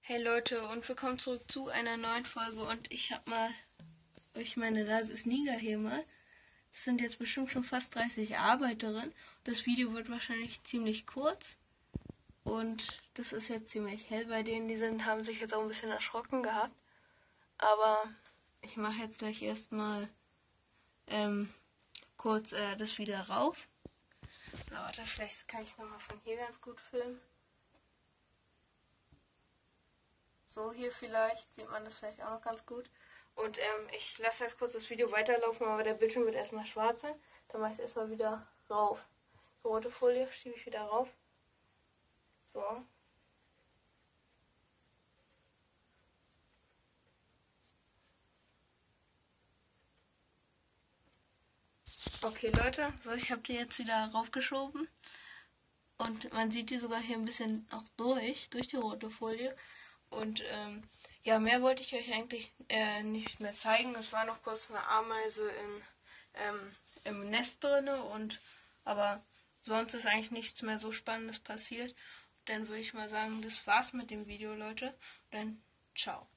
Hey Leute und willkommen zurück zu einer neuen Folge und ich habe mal, ich meine, da ist Niga hier mal. Das sind jetzt bestimmt schon fast 30 Arbeiterinnen. Das Video wird wahrscheinlich ziemlich kurz und das ist jetzt ziemlich hell bei denen. Die haben sich jetzt auch ein bisschen erschrocken gehabt. Aber ich mache jetzt gleich erstmal kurz das wieder rauf. Na, warte, vielleicht kann ich es nochmal von hier ganz gut filmen. So, hier vielleicht sieht man das vielleicht auch noch ganz gut. Und ich lasse jetzt kurz das Video weiterlaufen, aber der Bildschirm wird erstmal schwarz sein. Dann mache ich es erstmal wieder rauf. Die rote Folie schiebe ich wieder rauf. So. Okay Leute, so ich habe die jetzt wieder raufgeschoben. Und man sieht die sogar hier ein bisschen noch durch die rote Folie. Und ja, mehr wollte ich euch eigentlich nicht mehr zeigen. Es war noch kurz eine Ameise im Nest drin, aber sonst ist eigentlich nichts mehr so Spannendes passiert. Dann würde ich mal sagen, das war's mit dem Video, Leute. Dann ciao.